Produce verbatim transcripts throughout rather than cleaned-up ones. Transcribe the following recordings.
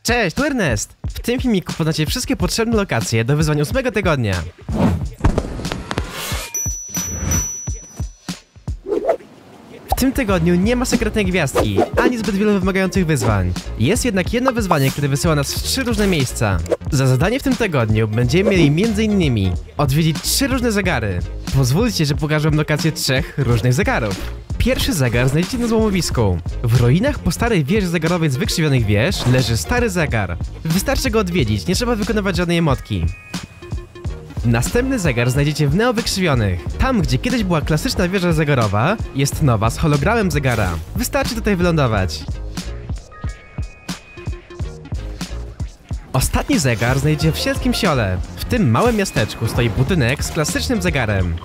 Cześć, tu Ernest! W tym filmiku poznacie wszystkie potrzebne lokacje do wyzwań ósmego tygodnia. W tym tygodniu nie ma sekretnej gwiazdki, ani zbyt wielu wymagających wyzwań. Jest jednak jedno wyzwanie, które wysyła nas w trzy różne miejsca. Za zadanie w tym tygodniu będziemy mieli między innymi odwiedzić trzy różne zegary. Pozwólcie, że pokażę wam lokację trzech różnych zegarów. Pierwszy zegar znajdziecie na złomowisku. W ruinach po starej wieży zegarowej z wykrzywionych wież leży stary zegar. Wystarczy go odwiedzić, nie trzeba wykonywać żadnej emotki. Następny zegar znajdziecie w neowykrzywionych. Tam, gdzie kiedyś była klasyczna wieża zegarowa, jest nowa z hologramem zegara. Wystarczy tutaj wylądować. Ostatni zegar znajdziecie w Sielskim Siole. W tym małym miasteczku stoi budynek z klasycznym zegarem.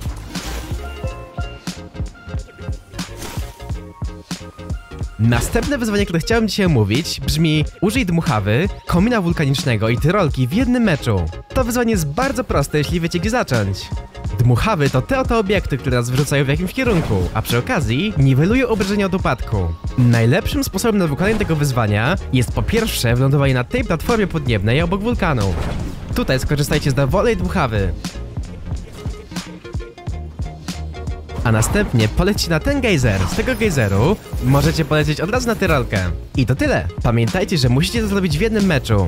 Następne wyzwanie, które chciałem dzisiaj omówić, brzmi: użyj dmuchawy, komina wulkanicznego i tyrolki w jednym meczu. To wyzwanie jest bardzo proste, jeśli wiecie, gdzie zacząć. Dmuchawy to te oto obiekty, które nas wyrzucają w jakimś kierunku, a przy okazji niwelują obrażenia od upadku. Najlepszym sposobem na wykonanie tego wyzwania jest po pierwsze wylądowanie na tej platformie podniebnej obok wulkanu. Tutaj skorzystajcie z dowolnej dmuchawy. A następnie polećcie na ten gejzer. Z tego gejzeru możecie polecieć od razu na tyrolkę. I to tyle. Pamiętajcie, że musicie to zrobić w jednym meczu.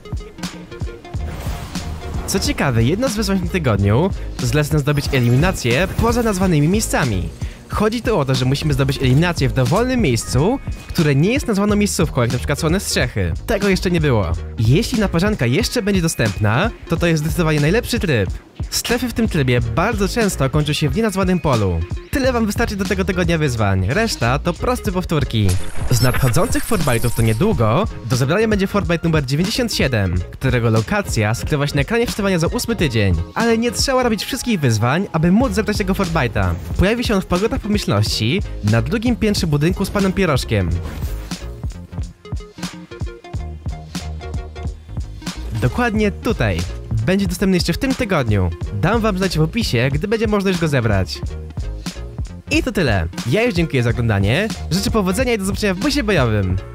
Co ciekawe, jedno z wyzwań w tym tygodniu zlecę zdobyć eliminację poza nazwanymi miejscami. Chodzi tu o to, że musimy zdobyć eliminację w dowolnym miejscu, które nie jest nazwaną miejscówką, jak na przykład Słone Strzechy. Tego jeszcze nie było. Jeśli naparzanka jeszcze będzie dostępna, to to jest zdecydowanie najlepszy tryb. Strefy w tym trybie bardzo często kończą się w nienazwanym polu. Tyle wam wystarczy do tego tygodnia wyzwań, reszta to proste powtórki. Z nadchodzących Fortbyte'ów to niedługo do zebrania będzie Fortbyte numer dziewięćdziesiąt siedem, którego lokacja skrywa się na ekranie wczytywania za ósmy tydzień. Ale nie trzeba robić wszystkich wyzwań, aby móc zebrać tego Fortbyte'a. Pojawi się on w Pagodach Pomyślności na drugim piętrze budynku z panem Pierożkiem. Dokładnie tutaj. Będzie dostępny jeszcze w tym tygodniu. Dam wam znać w opisie, gdy będzie można już go zebrać. I to tyle. Ja już dziękuję za oglądanie, życzę powodzenia i do zobaczenia w busie bojowym.